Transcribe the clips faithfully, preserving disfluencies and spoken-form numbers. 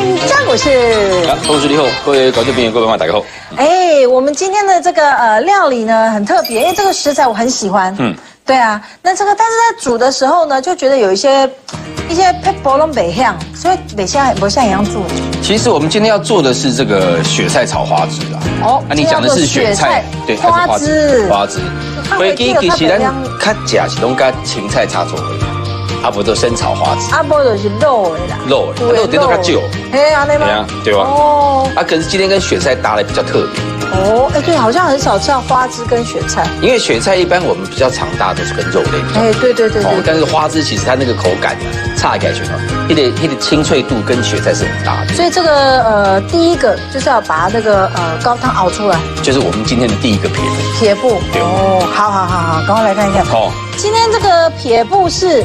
张，我是。 好，同时你好，各位观众朋友，各位妈大家好。 哎，我们今天的这个呃料理呢很特别，因为这个食材我很喜欢。嗯，对啊，那这个但是在煮的时候呢，就觉得有一些一些配波龙北向，所以北向不像一样做。 其实我们今天要做的是这个雪菜炒花枝啦。哦，那你讲的是雪菜，对， 花枝， 花枝。飞机其实咱较食是拢甲青菜炒做的。啊，不都生炒花枝， 啊，不就是肉的啦， 肉的，肉点都较少， 嘿，安尼吗？ 对啊，对吧？哦，啊，可是今天跟雪菜搭的比较特别。 哦，哎，对，好像很少吃到花枝跟雪菜， 因为雪菜一般我们比较常搭都是跟肉类比较。 哎，对对对对。 哦，但是花枝其实它那个口感差起来去哦，它的它的清脆度跟雪菜是很搭的。 所以这个呃，第一个就是要把那个呃高汤熬出来， 就是我们今天的第一个撇步。 撇步。对哦，好好好好，赶快来看一下。哦，今天这个撇步是。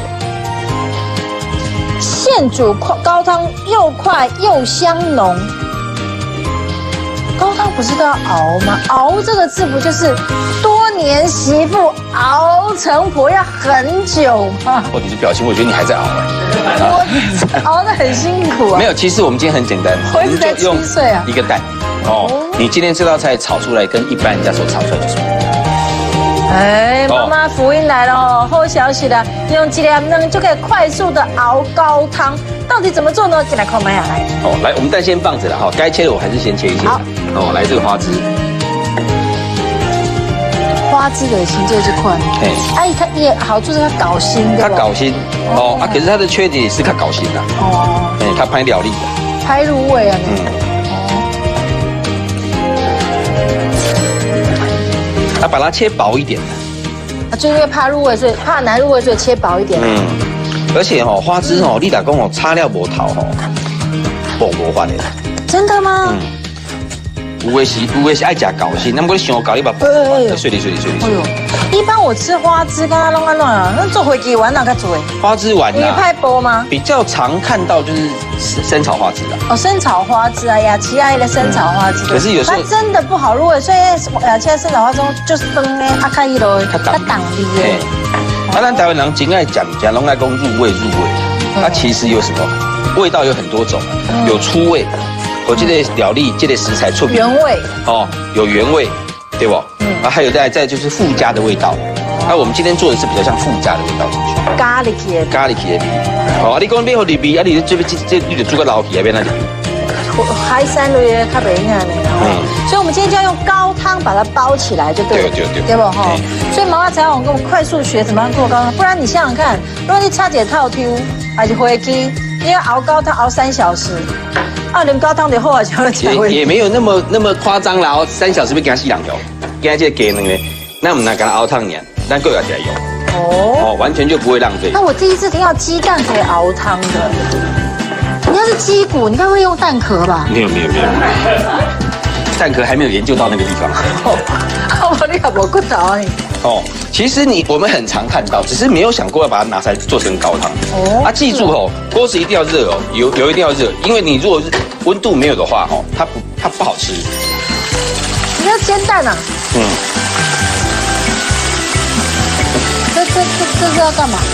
现煮高汤又快又香浓，高汤不是都要熬吗？熬这个字不就是多年媳妇熬成婆要很久吗？ 哦，你的表情，我觉得你还在熬哎， 我熬得很辛苦啊。 没有，其实我们今天很简单， 我一直在七岁啊， 一个蛋哦。你今天这道菜炒出来跟一般人家所炒出来就是不一样。 哎，妈妈福音来了哦！好消息了，用几粒嫩就可以快速的熬高汤。到底怎么做呢？进来看麦雅来。 哦，来，我们蛋先放着了哈，该切的我还是先切一切。好，哦，来这个花枝， 花枝的形这就快。哎，哎，它也好处是它搞心的。 它搞心哦啊，可是它的缺点也是它搞心的。哦，哎，它拍料理的， 拍入味啊。嗯。 啊，把它切薄一点啊，就因为怕入味，所以怕难入味，所以切薄一点。嗯， 而且哦，花枝哦，你打工哦，擦料无头哦，无无法的。 真的吗？嗯。 有的是，有的是爱吃搞心，那么我想搞你把碎哩碎哩碎哩。哎呦， 一般我吃花枝，跟它弄安弄啊，那做回鸡丸哪个做？ 花枝丸你拍薄吗？ 比较常看到就是生炒花枝啦。 哦，生炒花枝啊，雅琪阿姨的生炒花枝。 可是有时候它真的不好入味，所以雅琪的生炒花枝就是崩诶，阿开一楼它挡味诶。 啊，咱台湾人真爱讲讲拢爱讲入味入味，它其实有什么味道有很多种，有出味。我这个料理，这个食材出原味哦，有原味，对不？嗯，啊，还有再再就是附加的味道。那我们今天做的是比较像附加的味道进去。 咖喱皮， 咖喱皮的皮。好，你讲变好里皮，啊，你这边这这你得做个老皮那边那里。 海山类的较袂那呢。嗯。所以我们今天就要用高汤把它包起来，就对了。对对对。对不哈？所以妈妈才让我跟我快速学怎么样做高汤，不然你想想看，如果你差点套丢，还是回鸡，你要熬高汤熬三小时。啊，连高汤的后啊，才会也没有那么那么夸张啦，哦，三小时被给它洗两条，给它这给那个，那我们拿给它熬汤年，但够要起来用哦，哦，完全就不会浪费。 那我第一次听到鸡蛋可以熬汤的，你要是鸡骨，你看会用蛋壳吧？ 没有没有没有，蛋壳还没有研究到那个地方。 哦，你看我骨头啊你。 哦，其实你我们很常看到，只是没有想过要把它拿出来做成高汤。哦，啊，记住哦，锅子一定要热哦，油油一定要热，因为你如果是温度没有的话哦，它不它不好吃。 你要煎蛋啊？嗯。这这这这是要干嘛？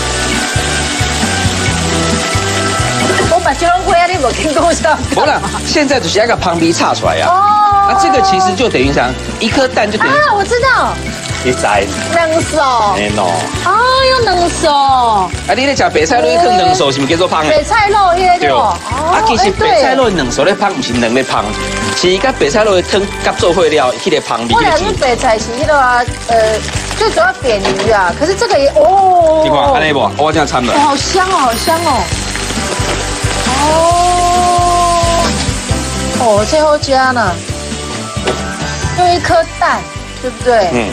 我把九龙龟啊，你没听过是吧？ 不啦，现在只是那个旁边插出来呀。哦。啊，这个其实就等于啥？一颗蛋就等于。 啊，我知道。 你知？ 两手。 哎喏。 哦，用两手。 啊，你咧食白菜肉去两手是不叫做芳的？ 白菜肉迄个对。哦。 啊，其实白菜肉两手咧芳，不是两咧芳，是甲白菜肉的汤夹做伙了，迄个芳味。 我两是白菜是迄个啊，呃，最主要扁鱼啊，可是这个也哦。 你看，安尼不？我这样掺了。 好香哦，好香哦。哦。哦，最后加呢，用一颗蛋，对不对？嗯。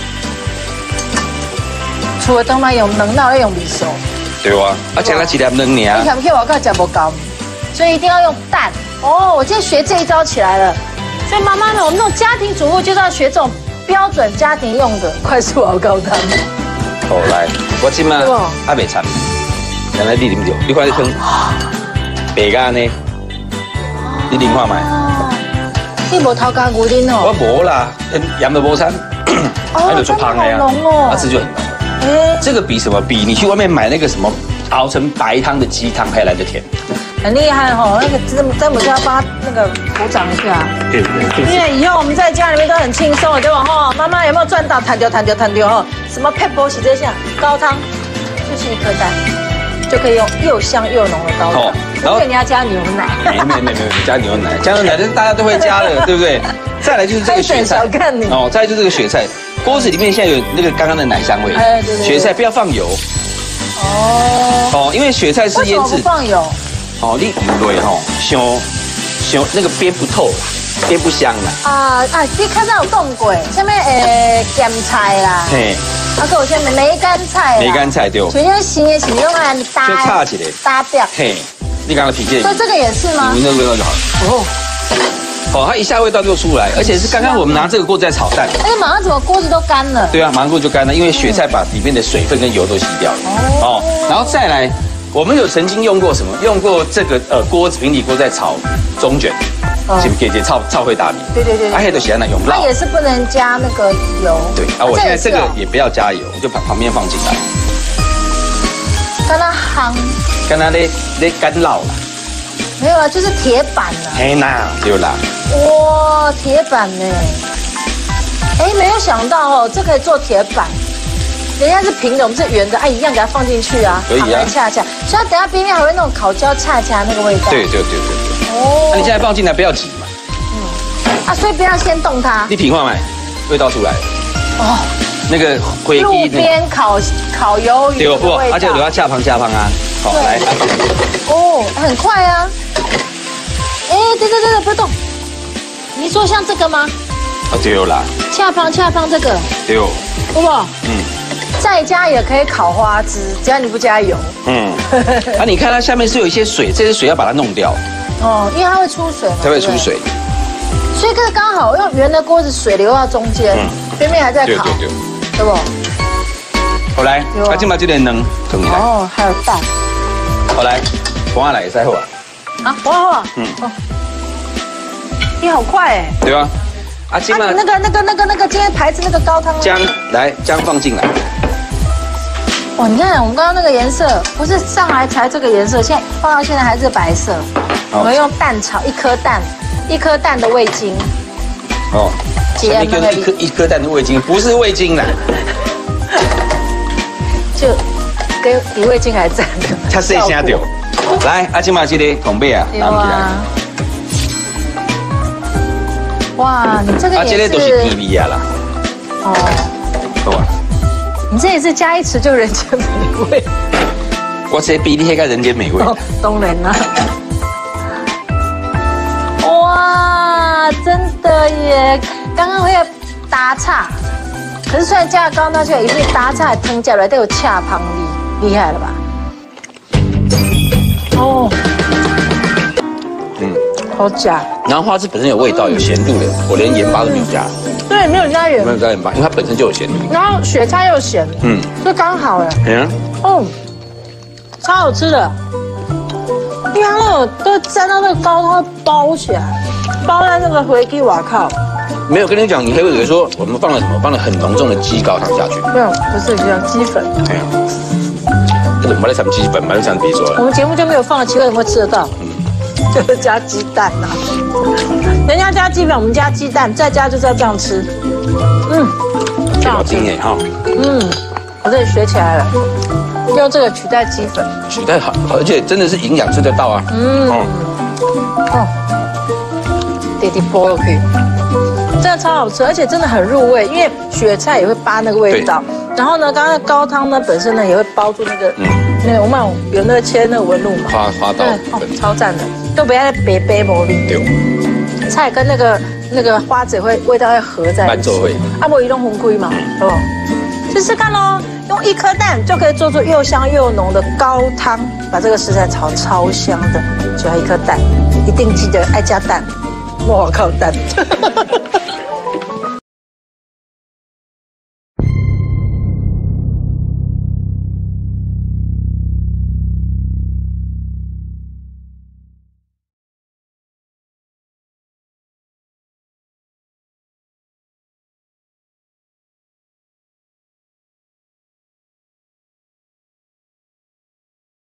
除了当然用能，那要用米手。 对啊，而且它几粒能呢？ 你看不看我看吃不高，所以一定要用蛋。哦，我今天学这一招起来了。所以妈妈们，我们这种家庭主妇就是要学这种标准家庭用的快速熬高汤。 好来，我今嘛还未掺，原来你啉着，你看你汤白干呢，你啉看卖。 你无头家牛奶哦？ 我无啦，盐都无掺，那就做汤的呀，啊，这就很浓。这个比什么？比你去外面买那个什么熬成白汤的鸡汤还来得甜。 很厉害哦，那个詹姆詹姆斯要帮他那个鼓掌一下。 对对。 因为以后我们在家里面都很轻松，对吧？哈，妈妈有没有赚到？弹丢弹丢弹丢哈，什么配波洗这项高汤，就是一颗蛋，就可以用又香又浓的高汤。然后你要加牛奶。 没没没没加牛奶，加牛奶这是大家都会加的，对不对？再来就是这个雪菜。 小看你哦，再来就是这个雪菜，锅子里面现在有那个刚刚的奶香味。 哎，对对。 雪菜不要放油。哦。哦，因为雪菜是腌制。 不放油？ 哦，你唔对吼，香香那个煸不透，煸不香啦。 啊啊，你看到有讲过，什么诶咸菜啦，嘿，啊，还有什么梅干菜梅干菜对。 所以像新的是用来搭， 就差起来， 搭掉。 嘿，你刚刚品鉴。 所以这个也是吗？ 闻那个味道就好了。哦。哦，它一下味道就出来，而且是刚刚我们拿这个锅子在炒蛋。 哎，马上怎么锅子都干了？ 对啊，马上锅子就干了，因为雪菜把里面的水分跟油都吸掉了。哦。然后再来。我们有曾经用过什么？用过这个呃锅子平底锅在炒中卷，是不是？姐炒炒会大米。对对对。啊，黑的喜欢那用它也是不能加那个油。 对啊，我现在这个也不要加油，我就把旁边放进来。 跟它夯。 跟它咧咧干烙啦。 没有啊，就是铁板啊。 嘿呐，对啦。 哇，铁板呢？哎，没有想到哦，这可以做铁板。人家是平的，我们是圆的，哎，一样给它放进去啊， 可以啊， 恰恰，所以它等下边面还会那种烤焦恰恰那个味道。 对对对对对。哦。那你现在放进来不要挤嘛。 嗯。啊，所以不要先动它。 你品话没？味道出来了。哦。那个灰路边烤烤鱿鱼。对不？ 而且留要恰旁恰旁啊。好，来。 哦，很快啊。哎，对对对对，不动。你说像这个吗？ 哦，对啦。 恰旁恰旁这个。 对。 不不。嗯。在家也可以烤花枝，只要你不加油。嗯， 啊，你看它下面是有一些水，这些水要把它弄掉。 哦，因为它会出水嘛。 它会出水。 所以这个刚好用圆的锅子，水流到中间，边边还在烤，对对，对不？ 好来，啊，今把这个能腾起来。 哦，还有蛋。 好来，黄下来再后啊。 啊，黄下啊。嗯。哦。你好快哎。 对啊。啊，今把那个那个那个那个今天牌子那个高汤姜来，姜放进来。 哇，你看我们刚刚那个颜色，不是上来才这个颜色，现在放到现在还是白色。我们用蛋炒一颗蛋，一颗蛋的味精。哦， 一颗一颗一颗蛋的味精，不是味精啦。 就跟比味精还赞的。 它是一下掉。来，阿金马这里同备啊，拿起来。 哇，你这个也是。啊， 这个都是甜味啊啦。哦。好啊。 你这也是加一匙就人间美味。 我这比你那个人间美味。 当然啦。哇，真的耶！刚刚那个打岔，可是虽然加了高汤，却一定打岔汤加来都有恰旁味，厉害了吧？哦。嗯。好假。 然后花枝本身有味道，有咸度的，我连盐巴都没有加。 对，没有加盐， 没有加盐巴，因为它本身就有咸度。 然后雪菜又咸，嗯，就刚好哎。嗯。哦，超好吃的。因为它那个都沾到那个高汤包起来，包在那个回鸡瓦靠。 没有跟你讲，你还以为说我们放了什么？放了很浓重的鸡高汤下去。 没有，不是这样，鸡粉。没有。 那我们来炒鸡粉，蛮想比说。 我们节目就没有放了，奇怪，怎么会吃得到？嗯。就是加鸡蛋呐，人家加鸡粉，我们加鸡蛋，在家就是要这样吃。嗯， 好经验哈。 嗯，我这里学起来了，用这个取代鸡粉， 取代好，而且真的是营养吃得到啊。嗯。哦。 弟弟剥了可以，真的超好吃，而且真的很入味，因为雪菜也会扒那个味道。然后呢，刚刚高汤呢本身呢也会包住那个，嗯，那个我们有那个切那个纹路嘛， 花花刀， 对，超赞的，都不要再白白磨里。对。菜跟那个那个花子会味道会合在一起。啊，不移动红龟嘛，哦，试试看喽，用一颗蛋就可以做出又香又浓的高汤，把这个食材炒超香的，只要一颗蛋，一定记得爱加蛋，莫靠蛋。